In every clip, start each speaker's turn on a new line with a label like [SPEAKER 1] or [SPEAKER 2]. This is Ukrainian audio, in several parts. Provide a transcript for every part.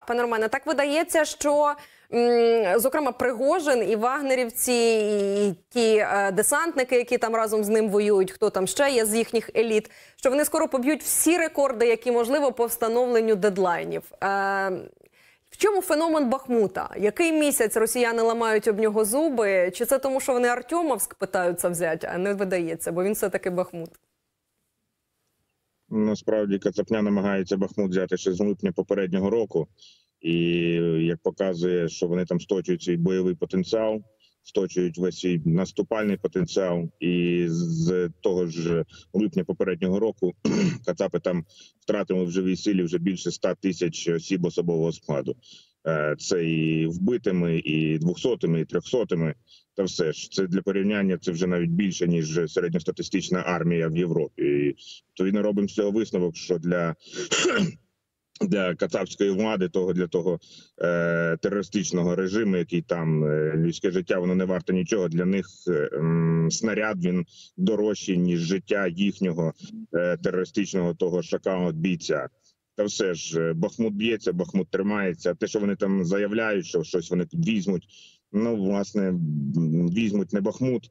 [SPEAKER 1] Пане Романе, так видається, що, зокрема, Пригожин і вагнерівці, і ті десантники, які там разом з ним воюють, хто там ще є з їхніх еліт, що вони скоро поб'ють всі рекорди, які можливо по встановленню дедлайнів. В чому феномен Бахмута? Який місяць росіяни ламають об нього зуби? Чи це тому, що вони Артемовськ питаються взяти, а не видається, бо він все-таки Бахмут?
[SPEAKER 2] Насправді Кацапня намагається Бахмут взяти ще з липня попереднього року. І як показує, що вони там сточують свій бойовий потенціал, сточують весь свій наступальний потенціал. І з того ж липня попереднього року Кацапи там втратили в живій силі вже більше 100 тисяч осіб особового складу. Це і вбитими, і 200-ми, і 300-ми. Та все ж, це для порівняння, це вже навіть більше, ніж середньостатистична армія в Європі. І відповідно робимо з цього висновок, що для кацапської влади, для того терористичного режиму, який там, людське життя, воно не варто нічого. Для них снаряд, він дорожчий, ніж життя їхнього терористичного того шакалого бійця. Та все ж, Бахмут б'ється, Бахмут тримається. Те, що вони там заявляють, що щось вони візьмуть, ну, власне, візьмуть не Бахмут.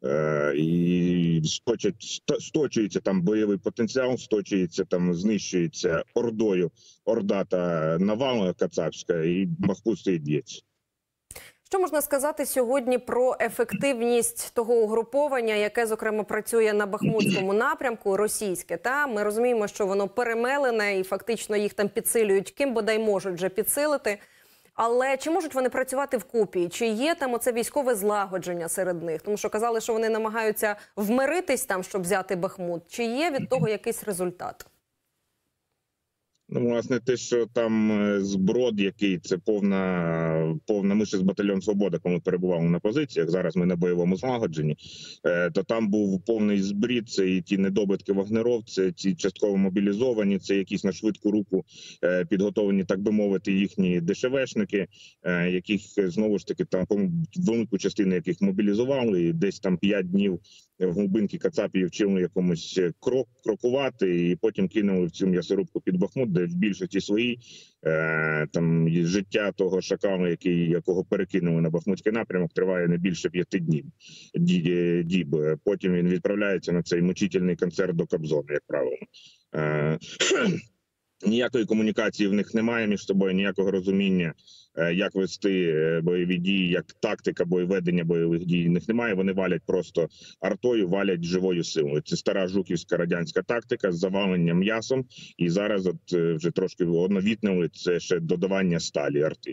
[SPEAKER 2] І сточується там бойовий потенціал, сточується там, знищується ордою, орда та навала кацапська, і Бахмут стоїть б'ється.
[SPEAKER 1] Що можна сказати сьогодні про ефективність того угруповання, яке, зокрема, працює на Бахмутському напрямку, російське? Та ми розуміємо, що воно перемелене і фактично їх там підсилюють, ким бодай можуть вже підсилити. Але чи можуть вони працювати вкупі? Чи є там оце військове злагодження серед них? Тому що казали, що вони намагаються вмиритись там, щоб взяти Бахмут. Чи є від того якийсь результат?
[SPEAKER 2] Ну, власне, те, що там зброд, який це повна ми ще з батальйон «Свобода», коли ми перебували на позиціях, зараз ми на бойовому злагодженні, то там був повний збрід, це і ті недобитки вагнеровці, ті частково мобілізовані, це якісь на швидку руку підготовлені, так би мовити, їхні дешевешники, яких, знову ж таки, там велику частину яких мобілізували, і десь там 5 днів в глибинки кацапів вчили якомусь крокувати, і потім кинули в цю м'ясорубку під Бахмут, де в більшості своїй там життя того шакала, якого перекинули на Бахмутський напрямок, триває не більше 5 діб. Потім він відправляється на цей мучительний концерт до Кобзона, як правило. Ніякої комунікації в них немає між собою, ніякого розуміння, як вести бойові дії, як тактика ведення бойових дій в них немає. Вони валять просто артою, валять живою силою. Це стара жуківська радянська тактика з заваленням м'ясом. І зараз от вже трошки оновітнили, це ще додавання сталі арти.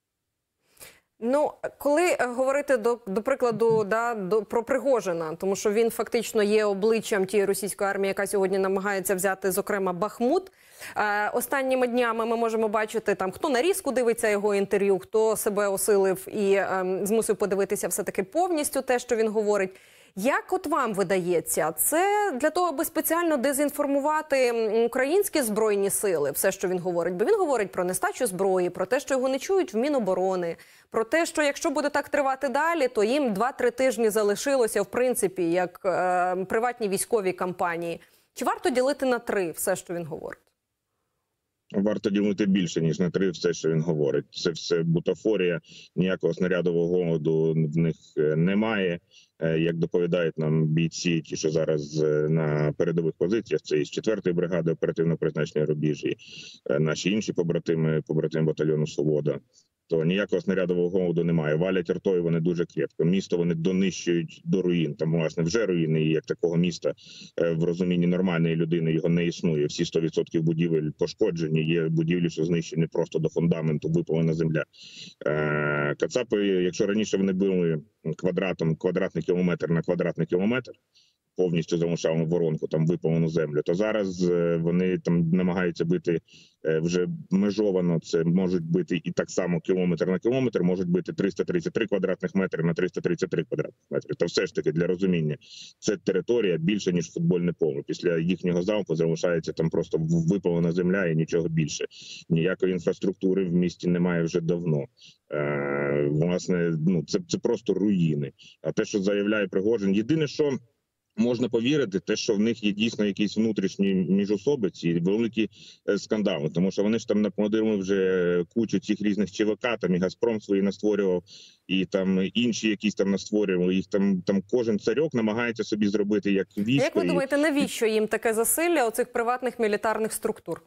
[SPEAKER 1] Ну, коли говорити, до прикладу, про Пригожина, тому що він фактично є обличчям тієї російської армії, яка сьогодні намагається взяти, зокрема, Бахмут. Останніми днями ми можемо бачити, там, хто нарізку дивиться його інтерв'ю, хто себе осилив і змусив подивитися все-таки повністю те, що він говорить. Як от вам видається, це для того, аби спеціально дезінформувати українські збройні сили, все, що він говорить? Бо він говорить про нестачу зброї, про те, що його не чують в Міноборони, про те, що якщо буде так тривати далі, то їм 2-3 тижні залишилося, в принципі, як приватні військові кампанії. Чи варто ділити на 3 все, що він говорить?
[SPEAKER 2] Варто ділити більше, ніж на 3 все, що він говорить. Це все бутафорія, ніякого снарядового голоду в них немає. Як доповідають нам бійці, ті, що зараз на передових позиціях, це із 4-ї бригади оперативного призначення «Рубіж», і наші інші побратими батальйону «Свобода», то ніякого снарядового голоду немає. Валять артою вони дуже крепко. Місто вони донищують до руїн. Там, власне, вже руїни, і як такого міста в розумінні нормальної людини його не існує. Всі 100% будівель пошкоджені, є будівлі, що знищені просто до фундаменту, випалена земля. Кацапи, якщо раніше вони били квадратний кілометр на квадратний кілометр, повністю залишали воронку, там випалену землю, то зараз вони там намагаються бити вже межовано, це можуть бити і так само кілометр на кілометр, можуть бити 333 квадратних метри на 333 квадратних метри. То все ж таки, для розуміння, це територія більше, ніж футбольне поле. Після їхнього залпу залишається там просто випалена земля і нічого більше. Ніякої інфраструктури в місті немає вже давно. Власне, ну, це просто руїни. А те, що заявляє Пригожин, єдине, що можна повірити, те, що в них є дійсно якісь внутрішні міжособиці і великі скандали, тому що вони ж там наплодили вже кучу цих різних ЧВК, там і Газпром свої настворював, і там інші якісь там настворювали. Їх там кожен царьок намагається собі зробити як військо.
[SPEAKER 1] Як ви думаєте, навіщо їм таке засилля оцих приватних мілітарних структур?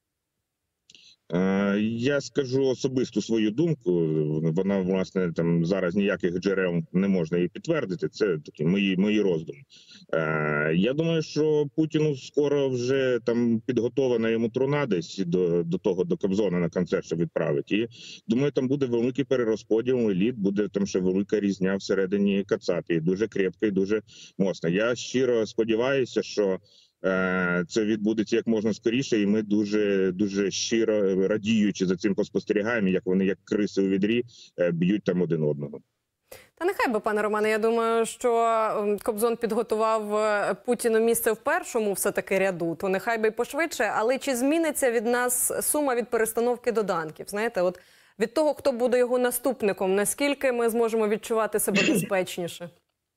[SPEAKER 2] Я скажу особисту свою думку. Вона, власне, там зараз ніяких джерел не можна її підтвердити. Це такі мої роздуми. Я думаю, що Путіну скоро вже там підготована йому труна десь до Кобзона на концерт, щоб відправити. І думаю, там буде великий перерозподіл еліт, буде там ще велика різня всередині Кацапії, дуже крепка і дуже моцна. Я щиро сподіваюся, що це відбудеться як можна скоріше, і ми дуже щиро радіючи за цим спостерігаємо, як вони, як криси у відрі, б'ють там один одного.
[SPEAKER 1] Та нехай би, пане Романе, я думаю, що Кобзон підготував Путіну місце в першому все-таки ряду, то нехай би й пошвидше, але чи зміниться від нас сума від перестановки доданків? Знаєте, от від того, хто буде його наступником, наскільки ми зможемо відчувати себе безпечніше?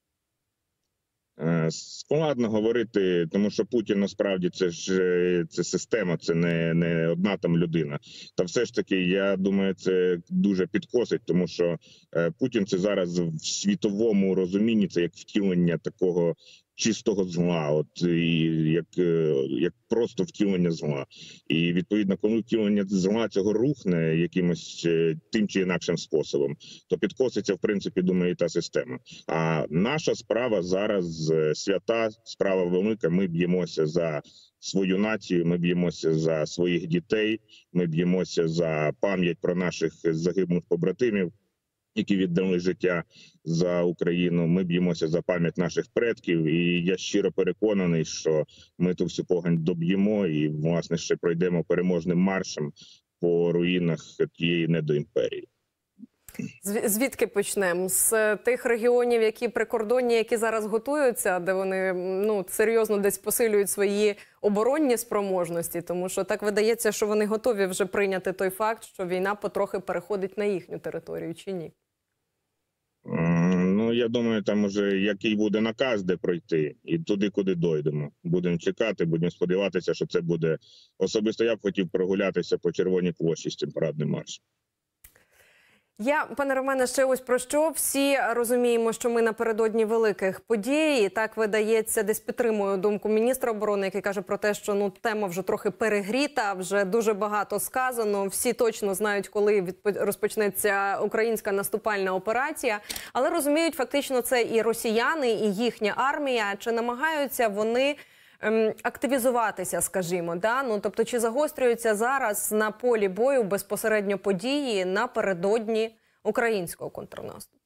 [SPEAKER 2] Складно говорити, тому що Путін насправді це система, це не одна там людина. Та все ж таки, я думаю, це дуже підкосить, тому що Путін це зараз в світовому розумінні, це як втілення такого чистого зла, от і як просто втілення зла. І відповідно, коли втілення зла цього рухне якимось тим чи інакшим способом, то підкоситься, в принципі, думаю, і та система. А наша справа зараз свята, справа велика. Ми б'ємося за свою націю, ми б'ємося за своїх дітей, ми б'ємося за пам'ять про наших загиблих побратимів, які віддали життя за Україну. Ми б'ємося за пам'ять наших предків, і я щиро переконаний, що ми ту всю погань доб'ємо і, власне, ще пройдемо переможним маршем по руїнах тієї недоімперії.
[SPEAKER 1] Звідки почнемо? З тих регіонів, які прикордонні, які зараз готуються, де вони серйозно десь посилюють свої оборонні спроможності, тому що так видається, що вони готові вже прийняти той факт, що війна потрохи переходить на їхню територію, чи ні?
[SPEAKER 2] Я думаю, там уже який буде наказ, де пройти, і туди, куди дойдемо. Будемо чекати, будемо сподіватися, що це буде. Особисто я б хотів прогулятися по Червоній площі з цим парадним маршем.
[SPEAKER 1] Пане Романе, ще ось про що. Всі розуміємо, що ми напередодні великих подій. І так видається, десь підтримую думку міністра оборони, який каже про те, що тема вже трохи перегріта, вже дуже багато сказано. Всі точно знають, коли розпочнеться українська наступальна операція. Але розуміють, фактично, це і росіяни, і їхня армія. Чи намагаються вони активізуватися, скажімо, да? Тобто, чи загострюються зараз на полі бою безпосередньо події напередодні українського контрнаступу?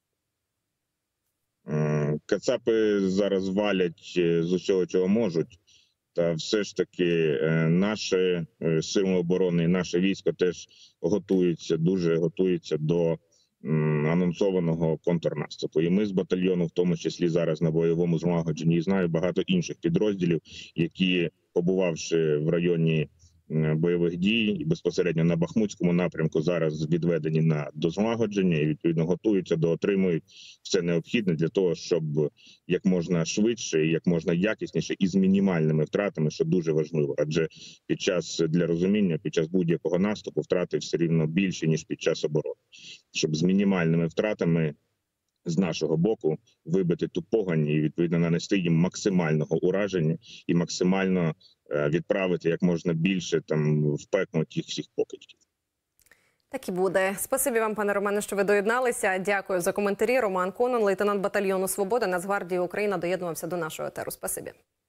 [SPEAKER 2] Кацапи зараз валять з усього, чого можуть. Та все ж таки наші сили оборони і наше військо теж дуже готуються до анонсованого контрнаступу. І ми з батальйону, в тому числі зараз на бойовому злагодженні, і знаю багато інших підрозділів, які, побувавши в районі бойових дій і безпосередньо на Бахмутському напрямку, зараз відведені до злагодження і відповідно готуються, доотримують все необхідне для того, щоб як можна швидше і як можна якісніше і з мінімальними втратами, що дуже важливо. Адже для розуміння, під час будь-якого наступу втрати все рівно більше, ніж під час оборони. Щоб з мінімальними втратами з нашого боку вибити ту погань і відповідно нанести їм максимального ураження і максимально відправити як можна більше в пекло тих всіх покидьків.
[SPEAKER 1] Так і буде. Спасибі вам, пане Романе, що ви доєдналися. Дякую за коментарі. Роман Конон, лейтенант батальйону «Свобода» Нацгвардії України, доєднувався до нашого етеру. Спасибі.